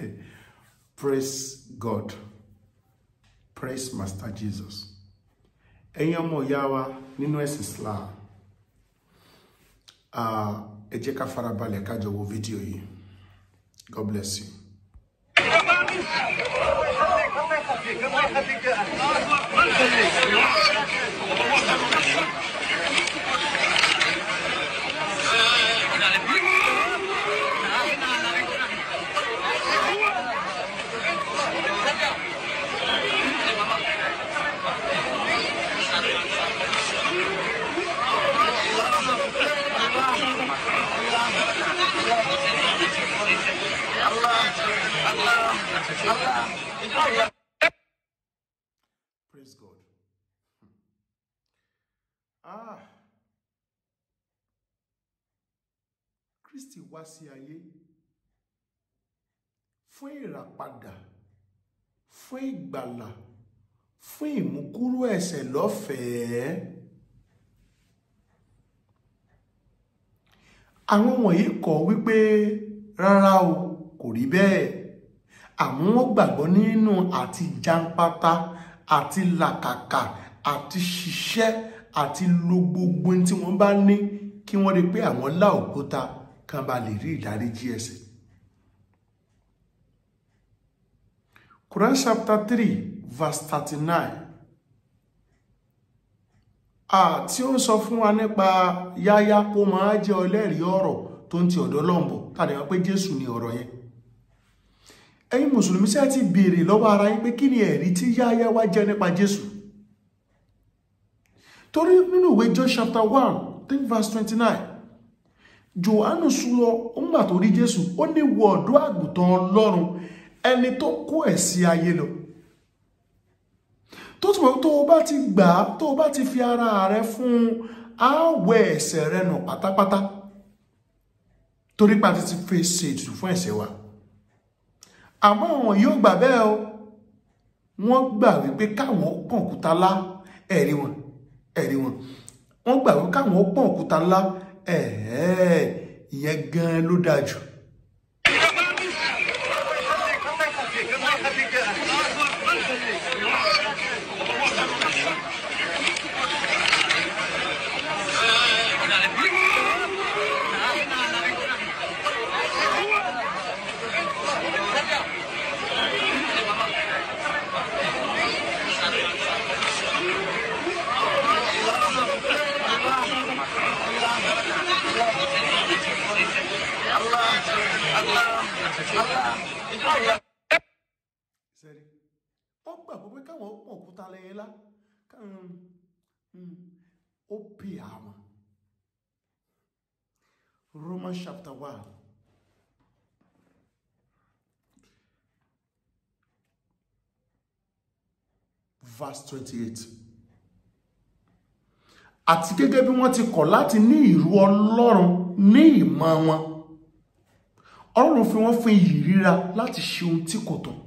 Praise God. Praise Master Jesus. Ẹ̀yin ọmọ ìyá wa nínú ẹ̀sìn Islam. Ẹ jẹ́ ká farabalẹ̀ ká jọ wo fídíò yìí. God bless you. Praise God. Kristi wá sí ayé fún ìràpadà, fún ìgbàlà, fún ìmúkúrò ẹ̀ṣẹ̀ lọ́fẹ̀ẹ́. Àwọn wọ̀nyí kọ̀ wípé rárá o, kò rí bẹ́ẹ̀. Àmọ́ wọ́n gbàgbọ́ nínú àti jàǹpátá, àti làkàkà, àti ṣiṣẹ́, àti lo gbogbo tí wọ́n bá ní kí wọ́n rí pé àwọn lá òkúta kan bá lè rí ìdáríjì ẹ̀ṣẹ̀. Quran chapter 3 verse 39. Tí ó sọ fún wa nípa Yáyá kó máa jẹ́ ọlẹ́rìí ọ̀rọ̀ tó ń ti ọ̀dọ̀ Ọlọ́run bọ̀, tàbí wá pé Jésù ni ọ̀rọ̀ yẹn. Ẹ̀yin Mùsùlùmí ṣé ti béèrè lọ́wọ́ ara yín pé kí ni ẹ̀rí tí Yáyá wá jẹ́ nípa Jésù? Torí nínú ìwé John chapter 1 think verse 29, Jòhánù sọ ńgbà tó rí Jésù, ó ní wo ọ̀dọ́ àgùntàn Ọlọ́run, ẹni tó kó ẹ̀ṣẹ̀ ayé lọ. Tó túnbọ̀ tó o bá ti gbà á, tó o bá ti fi ara rẹ fún àwẹ̀ ẹ̀ṣẹ̀ rẹ nù pátápátá, torí pé a ti fèsì ètùtù fún ẹ̀ṣẹ̀ wa. Àmọ́ àwọn yóò gbà bẹ́ẹ̀ o, wọ́n gbà wípé káwọn pọ̀n òkúta lá ẹ̀rí wọn. Wọ́n gbà wípé káwọn pọ̀n òkúta lá ìyẹn gan ló dáa jù. Wọ́n gbàgbọ́ pé káwọn pọ̀ òkúta lẹ́yìn lá ó pè àwọn. Romans chapter 1 verse 28. Àti gẹ́gẹ́ bí wọ́n ti kọ̀ láti ní ìrú Ọlọ́run ní ìmọ̀ wọn, Ọlọ́run fi wọ́n fún iyì ríra láti ṣe ohun tí kò tọ́.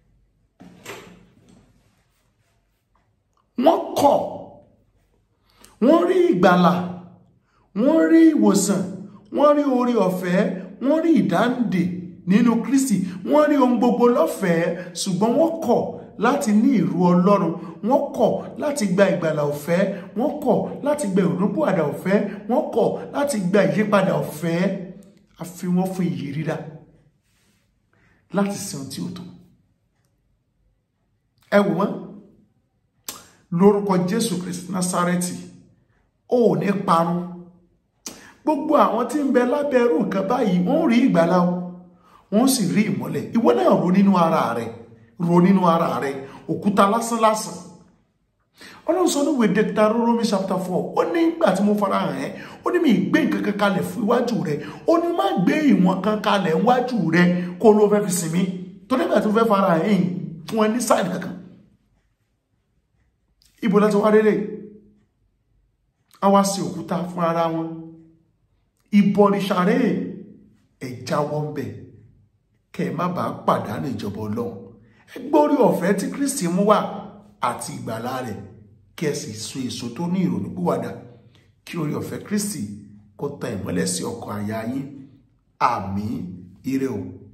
Wọ́n kọ̀, wọ́n rí ìgbàlà, wọ́n rí ìwòsàn, wọ́n rí oore ọ̀fẹ́, wọ́n rí ìdáǹdè nínú Kristi, wọ́n rí ohun gbogbo lọ́fẹ̀ẹ́, ṣùgbọ́n wọ́n kọ̀ láti ní ìrú Ọlọ́run, wọ́n kọ̀ láti gba ìgbàlà ọ̀fẹ́, wọ́n kọ̀ láti gba ìrònúpìwàdà ọ̀fẹ́, wọ́n kọ̀ láti gba ìyípadà ọ̀fẹ́. A fi wọ́n fún iyì ríra láti ṣe ohun tí ó tọ́. Ẹ wò wọ́n lórúkọ Jésù Kristi Násárẹ́tì, ó ní parun. Gbogbo àwọn tí ń bẹ lábẹ́ irú nǹkan báyìí wọ́n rí ìgbàlà, wọ́n sì rí ìmọ́lẹ̀. Ìwọ náà ro nínú ara rẹ̀, òkúta lásán lásán. Ọlọ́run sọ níwèé Deuteronomy chapter 4, ó ní ìgbà tí mo fara hàn ẹ́, ó ní mi gbé nǹkan kan kalẹ̀ fún iwájú rẹ̀, ó ní má gbé ìwọ̀n kan kalẹ̀ iwájú rẹ̀ kó ló fẹ́ fi sinmi, tó nígbà tí mo fẹ́ fara hàn yìí fún ẹ ní sáìdì kankan. Ibo láti wá rere, a wá sí òkúta fún ara wọn. Ìbọ̀rìṣà rẹ̀ ẹ jáwọ́ ń bẹ̀ kẹ́ ẹ má bàa pàdánù ìjọba Ọlọ́run. Ẹ gbọ́ orí ọ̀fẹ́ tí Kristi mú wá àti ìgbàlà rẹ̀, kí ẹ sì so èso tó ní ìrònúpìwàdà, kí orí ọ̀fẹ́ Kristi kó tan ìmọ́lẹ̀ sí ọkàn àyà yín. Àmín. Ire o.